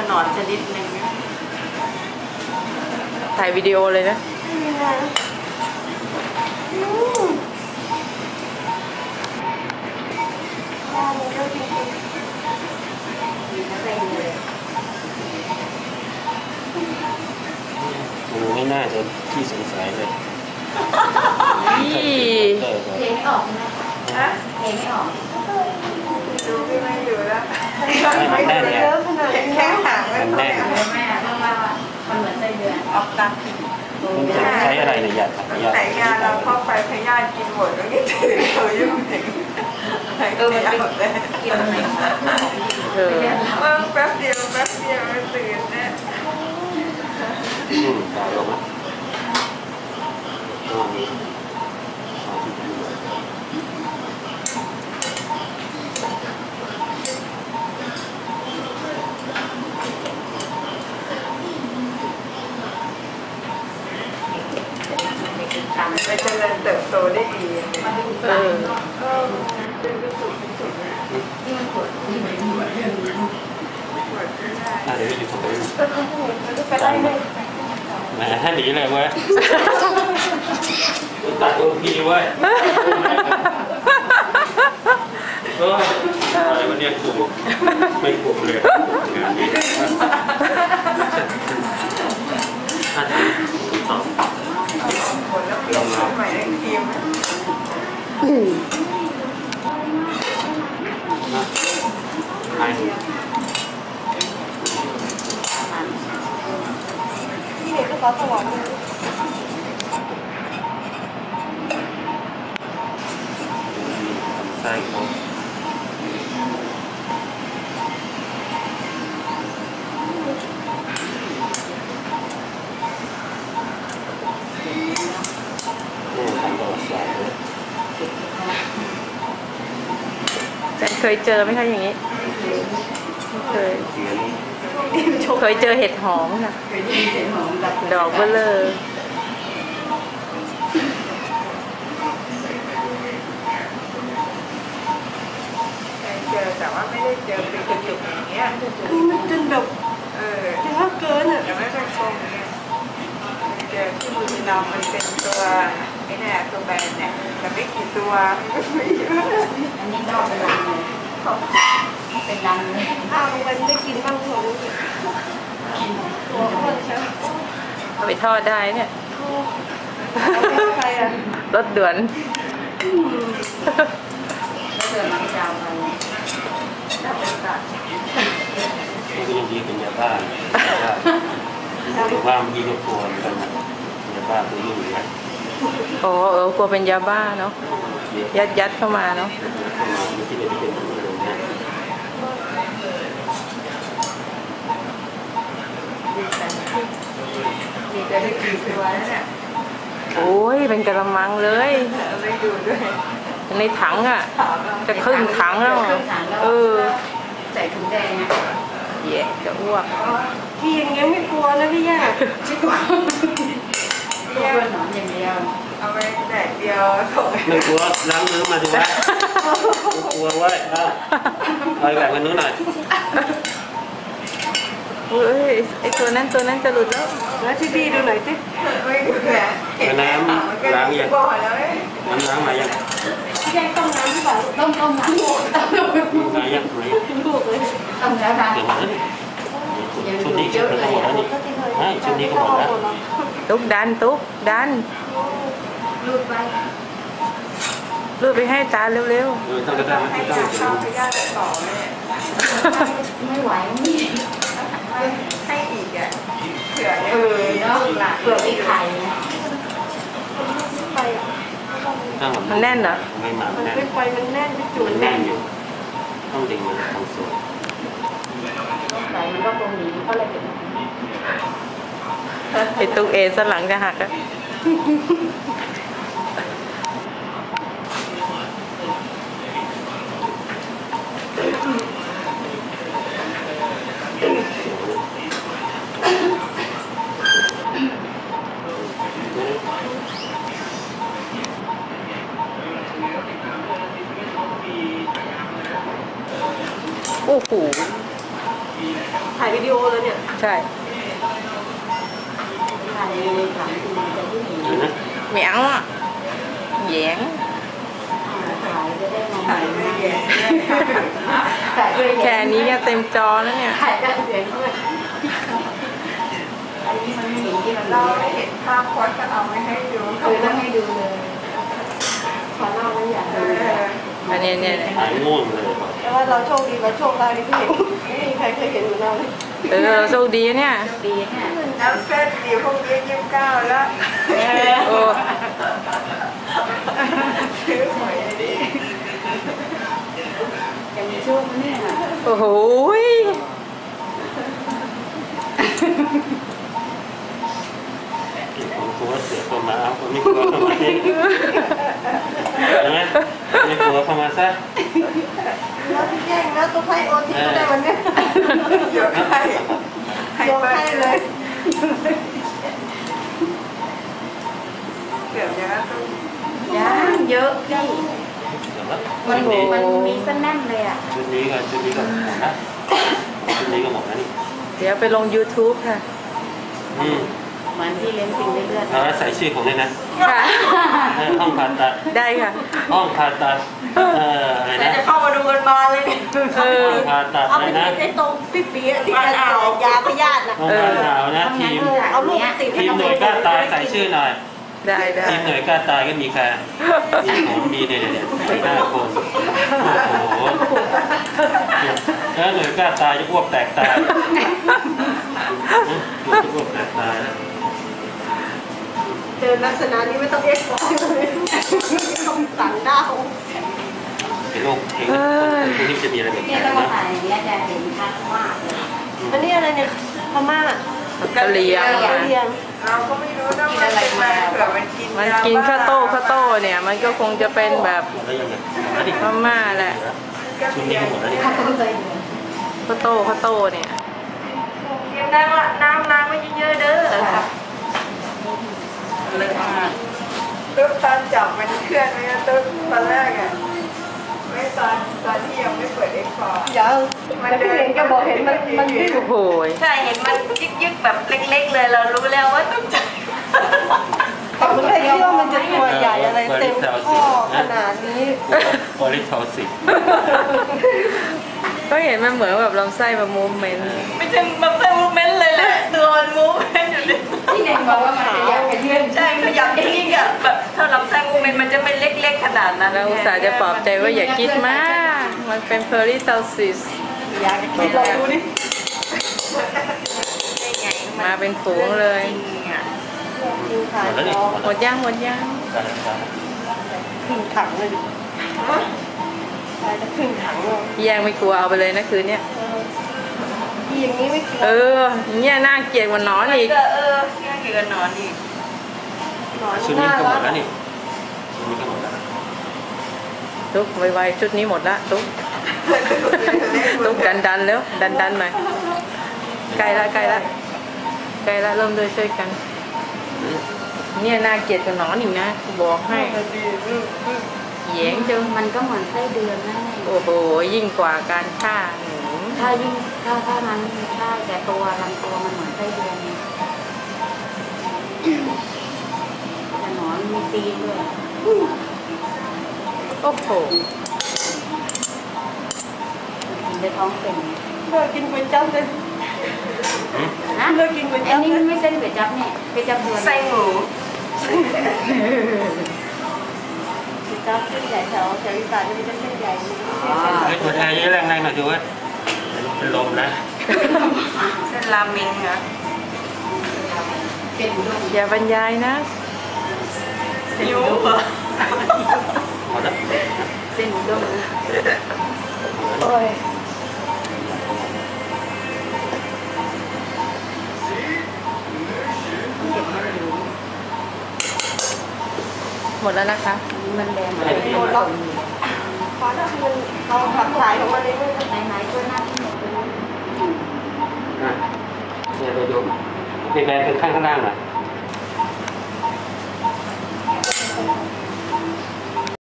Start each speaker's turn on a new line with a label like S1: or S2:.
S1: หนอนชนิดหนึ่ง
S2: ถ่ายวิดีโอเลยนะ
S3: ไม่น่าจะที่สงสัยเลย
S1: เทไม่ออกนะเทไม่ออกดูไม่อยู่แล้ว
S3: มันแน่นไง
S1: แค่ห่างมันแน่นไม่อะเพราะว่ามันเหมือนไส้เดือนออกตามผิด
S3: มันจะใช้อะไรในยา
S1: แต่ยาเราเข้าไปพยาธิกินหมดแล้วนี่ตื่นเขายุ่งถึงมันเป็นกินอะไรแป๊บเดียวมันตื่นเนี่ย
S3: ตายลงนะ
S1: ไปเจริญเติบโตได้ดีมันดูกลางเป็นกระสุนที่มันปวดที่มันปวด
S3: เดี๋ยวอยู่ตรงนี้แหมถ้าหนีเลยเว้ยตัดโอพีเว้ยอะไรวันนี้กูไม่กูเลยงานนี้ถ้าจะ
S1: ลองใหม่ในทีม
S3: ใช่
S1: ที่เด็กก็สวรรค์
S3: ใช่ครับ
S2: ฉันเคยเจอไหมคะอย่างนี้เคยเจอเห็ดหอมค่ะดอกเบลเลอร์
S1: เจอแต่ว่าไม่ได้เจอเป็นกระจุกอย่างเงี้ย
S4: มันจนแบบจะว่าเกินอ่ะ
S1: แต่ไม่เป็นทรงเนี่ยเจอที่มือเรามันเป็นตัวไอ้เนี่ยตัวแบนเนี่ยแต่ไม่กี่ตัวไม่เยอะอันนี้นอกเป็นรังเลยเป็นรังเลย
S4: มันได้กินบ้างหัวอ้วนใช่ไหม
S2: เอาไปทอดได้เนี่ย
S4: ใครอ่ะ
S2: รถด่วน
S1: แล้วเดินมาเจ้าไปถ้าเป็นตัด
S3: มันก็ยังดีเป็นยาบ้าถือว่ามันมีตัวตัวกันยาบ้าตัวนี้อยู่แล้ว
S2: โอ้กลัวเป็นยาบ้าเนาะยัดเข้ามาเนาะ
S1: มีจะได้กี่ตัวเนี่ย
S2: โอ้ยเป็นกระมังเลย
S1: ไม่ดูด้วย
S2: ในถังอ่ะจะครึ่งถังแล้ว
S1: ใส่ถุงแดงนะ
S2: เย่จะอ้วก
S4: พี่อย่างเงี้ยไม่กลัวนะพี่ย่า
S1: ไม่กลัวกลัวหนอนอย่างเดียวเอาไปแดดเดียวส่ง
S3: ไม่กลัวล้างมือมาดูว่าไม่กลัวไว้เอาแบบกันนู้นหน่อย
S2: เฮ้ยไอตัวนั้นจะหลุดแล้ว
S4: ที่พี่ดูหน่อยสิ
S1: ไม่ดูแล
S3: น้ำล้างยังน้ำล้างมายัง
S4: พี่แกงต้มน้ำหรือเปล่าต้มน้ำหมด
S3: มายัง
S4: ลูกเลย
S1: ต้มแล้วนะ
S3: เดี๋ยวมาชุดนี้ก็หมดแล้วนี่ไม่ชุดนี้ก็หมดแล้ว
S2: ตุ๊กดัน
S1: รูด
S2: ไปให้ตาเร็ว
S3: ต้องกระด้าง
S1: ให้
S3: ต้อง
S1: เข้าไปย่าต่อเลยไม่ไหวนี่ให้อีกอ่ะเผื่อเนาะเผื่อมีไข่
S2: มันแน่นเหรอ
S3: ไม่มา
S4: มันไม่ไปมันแน่นไม่จุ่ม
S3: แน่นอยู่ต้องดึงมันทางส่วน
S1: ไข่มันก็คงหนีเขาเลย
S2: ไอตุ๊กสันหลังจะหักอ่ะโอ้โห
S4: ถ่ายวิดีโอเลยเนี่ย
S2: ใช่
S1: ถ่ายในถังคือจะที่หนี
S3: เห็นไหม
S2: เหมียวอ่ะแหยง
S1: ถ่ายจะได้มองเห็นด้วยถ่ายด้วย
S2: แค่นี้ก็เต็มจอแล้วเนี่ย
S1: ถ่ายได้เสียงด้วยอันนี้มันไม่เห็นที่มันเราไม่เห็นภาพพจน์ก็เอาไม่ให้ดูต้องให้ดูเลยขอเล่าไม่อยากดู
S2: อันนี้เนี่ย
S3: หายง่วงเลย
S4: แต่ว่าเราโชคดีเราโชคร้ายที่เห็นไม่มีใครเคยเห็นเหมือนเราเลย
S2: โชคดีเนี่ย
S1: ดีเนี่ย
S5: น้ำเส้นเดียวพวกนี้29แล้ว
S2: โอ้
S5: ซื้อหวยดิ
S1: จะมีโชคไหมเนี่ย
S2: โอ้โหย
S3: ผมกลัวเสือเข้ามาเอาผมไม่กลัวเข้ามาเองเห็นไหมไม่กลัวเข้ามาซะ
S4: แล้วที่แย่งนะตัวไพ่โอทีก็ได้วันเนี้ย
S5: ยกให้
S4: ยกให้เลย
S5: เกือบจะต้อง
S1: ยังเยอะพี่
S3: เดี๋ยวนะ
S1: มันมีเส้นแน่นเลยอ่ะ
S3: ชุดนี้ก็หมดนะชุดนี้ก็หมดนะนี่
S2: เดี๋ยวไปลง YouTube ค่ะ
S3: อืม
S1: เหมือนที่เลี้ยงสิ่งเลือด
S3: เอาแล้วใส่ชื่อผมเลยนะ
S2: ค่ะ
S3: ห้องผ่าตัด
S2: ได้ค่ะ
S3: ห้องผ่าตัดอะไร
S5: แต่
S3: นะ
S5: จะเข้ามาดูกันมาเลยเนี่ย
S2: เออ
S3: ห้องผ่าตัด
S4: เอา
S3: อะไร
S4: ไป
S3: นะ
S4: ติดไอ้ตรงปิ๊ปีๆที่จะจ่ายยาพยาธิน่ะ
S3: ห้องผ่าหนาวนะทีม
S4: เอาลูกไปติด
S3: ทีมหน่วยกล้าตายใส่ชื่อหน่อย
S2: ได้ได้
S3: ทีมหน่วยกล้าตายก็มีใครมีผมมีเนี่ย5 คนโอ้โหแล้วหน่วยกล้าตายจะอ้วกแตกตายจะอ้วกแตกตายแล้ว
S4: เจอลักษณะนี้ไม่ต้องเอ็กซ์บอกเลยต้องสั่งดาว
S3: เห็นโลกเห็นคนพวกนี้จะมีอะไรแบบ
S1: เนี่
S3: นี้
S1: ยถ้ามา
S3: นะ
S1: ถ่ายอย่างเงี้ยจะเห็นชัดมากเลย
S4: อันนี้อะไรเนี่ยพม่าก
S2: ะเหรี่ยง
S4: เรียง
S5: เราก็ไม่รู้นะมันเป็นอะไรเผื่อมันกิน
S2: มันกินข้าวโต้เนี่ย มันก็คงจะเป็นแบบ
S3: แล้วยังไงแล้วดิ
S2: พม่าแหละ
S3: ชุดนี้ก็หมดแล้วดิ
S1: ถ้าต้องเลย
S2: ข้าวโต้เนี่ย
S5: กินได้ว่าน้ำไม่เยอะๆเด้อครับเลยตุ๊กตอนจับมันเคลื่อนไหมนะตุ๊กตอนแรกอ่ะไม่ตอนที่ยังไม่เปิดเอ็กพอร์ต
S4: เดี๋ยวแต่พี่เห็นแกบอกเห็นมันดิ้น
S2: โอ้โหย
S5: ใช่เห็นมันยึกๆแบบเล็กๆเลยเรารู้แล้วว่าต้องจับ
S4: แต่คุณใครคิดว่ามันจะตัวใหญ่อะไรเต็มข้อขนาดนี้
S3: บริทอสิก
S2: ก็เห็นมันเหมือนแบบลำไส้มามูฟเมนต์
S5: ไม่ใช่มันเป็นมูเมนต์เลยแหละตัวมันมูเมนต์อยู่เลย
S1: ที่เด็กบอกว่ามันจะยักกระเทือน
S5: ใช่ขยับยิ่งๆอ่ะแบบถ้าลำไส้มูเมนต์มันจะไม่เล็กๆขนาดนั้น
S2: แล้วอุตส่าห์จะปลอบใจว่าอย่าคิดมาก มันเป็นเพอริทัลซิส
S5: อยากจะคิดลองดูดิ
S2: มาเป็นฝูงเลย
S3: หมดแล้วดิ
S2: หมดย่าง
S3: การรักษา
S4: ครึ่งถังเลยดิใช่จะครึ่งถังเลย
S2: แย่งไม่กลัวเอาไปเลยนะคืนเนี้ย
S4: อย่างนี้ไม่กลัว
S2: เนี่ยน่าเกลียดกว่าหนอนอีก
S5: ก็ง่ายกับนอนอีก
S4: หนอน
S3: ชุดนี้ก็หมดแล้วนี่ชุดนี้ก็หมดแล้ว
S2: ตุ๊กไวๆชุดนี้หมดละตุ๊กดันแล้วดันหน่อยใกล้ละเริ่มด้วยช่วยกัน เนี่ยน่าเกลียดกว่าหนอนอีกนะบอกให้แหยงจัง
S1: มันก็เหมือนไส้เดือนนั่นเอง
S2: โอ้โหยิ่งกว่าการฆ่าหนู
S1: ถ้ายิ่งถ้ามันใช่แต่ตัวลำตัวมันเหมือนไส้เดือนนี่แต่หนอนมีตีนด้วย
S2: โอ้โห
S1: กินได้ท้องเป็น
S4: เลิกกินก๋วยจั๊บเลย
S1: นะ
S4: เลิกกินก๋วย
S1: อั
S4: จั๊
S1: น
S4: บ
S1: นี้
S4: เลย
S1: ไม่เส้นก๋วยจั๊บเนี่ยก๋วยจั๊บเดือน
S5: ไส้หมู
S4: ก๋วยจั๊บเส้นใหญ่แถวอีสานจะมีเส้นใหญ่
S3: ไอ้ตัวแอร์เยอะแรงหน่อยดูเว้ยเป็นลมนะ
S5: เส้นราเมงเหรอ
S1: เป็นอุดม
S2: อย่าบรรยายนะ
S5: หิวเหรอ
S3: หมดแล้ว
S1: เส้นอุดม
S4: โอ้ย
S1: เก็บให้ดู
S2: หมดแล้วนะคะ
S1: มันแดง
S3: ไม่ได้
S4: หมดแล้วเพราะถ้ามันเอาขับถ่ายของมันเองไม่
S1: ไหนตัวหน้าที่หมดเลย
S3: เนี่ยไปดูเป็นแบนเป็นข้างล่างหน่อย